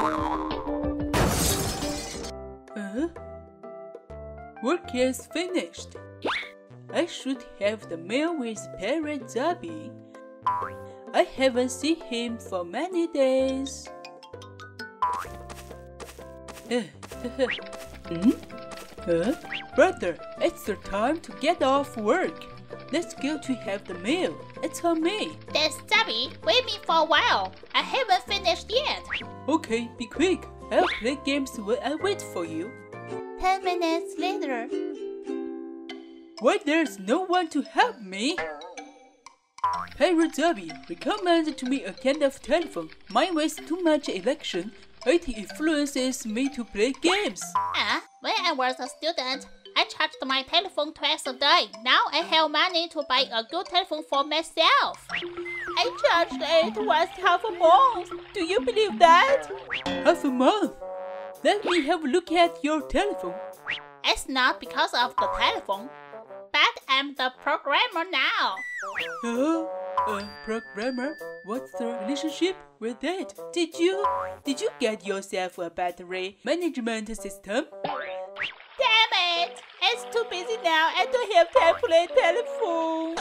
Work is finished. I should have the meal with Parrot Zubby. I haven't seen him for many days. Brother, it's your time to get off work. Let's go to have the meal. It's on me. That's Zubby. Wait me for a while. I haven't finished yet. Okay, be quick. I'll play games while I wait for you. 10 minutes later. Why there's no one to help me? Parrot Zubby, recommend to me a kind of telephone. Mine wastes too much election. It influences me to play games. When I was a student, I charged my telephone twice a day. Now I have money to buy a good telephone for myself. I charged it once half a month. Do you believe that? Half a month? Let me have a look at your telephone. It's not because of the telephone, but I'm the programmer now. Programmer? What's the relationship with that? Did you get yourself a battery management system? Damn it! It's too busy now. I don't have time to play telephone.